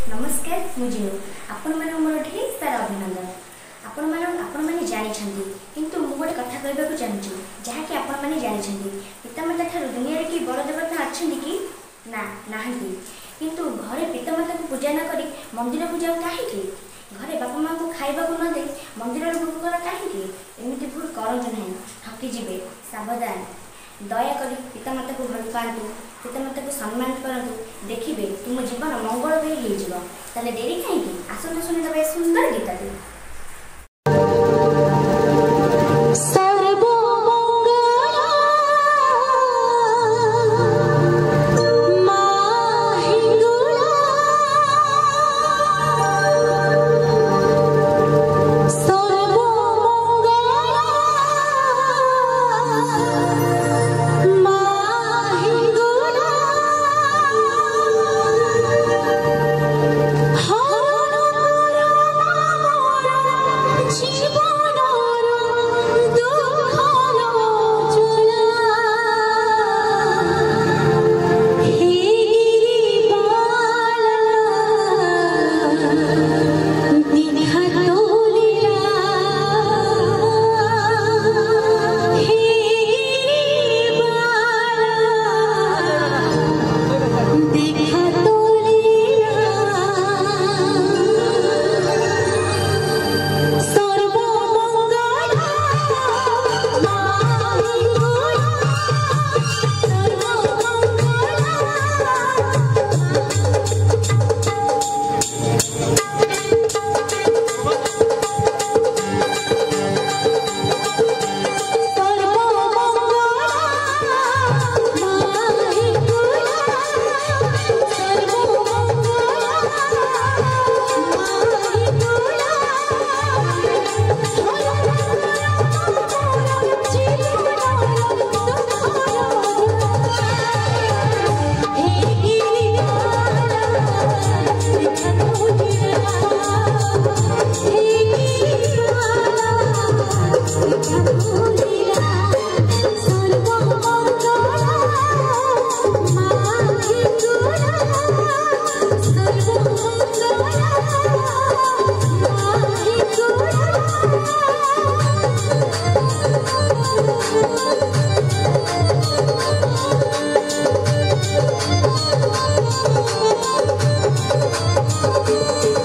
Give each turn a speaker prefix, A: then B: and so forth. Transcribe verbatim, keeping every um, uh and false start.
A: नमस्कार मुझे आपण मैंने मोर ढेर सारा अभिनंदन। आपण मैंने आपण मैंने जानी किंतु मु गोटे कथा कहवाक चाहूँ जहाँकि आपण मैंने जानी पितामाता ठार दुनिया की बड़ देवता अच्छा कि ना नाहंती किंतु घरे पितामाता को पूजा न करी मंदिर को जाऊ कहीं घरे बापा माँ को खाइबा को न दे मंदिर भोग कर कहीं एमती भूल करतु ना ठकी जी सावधान दयाकोरी पितामाता को भल पातु पितामाता को सम्मान करूँ देखिए तुम जीवन मंगलमय हो डेरी कहीं आसतु शुणिदे सुंदर गीत
B: Thank you.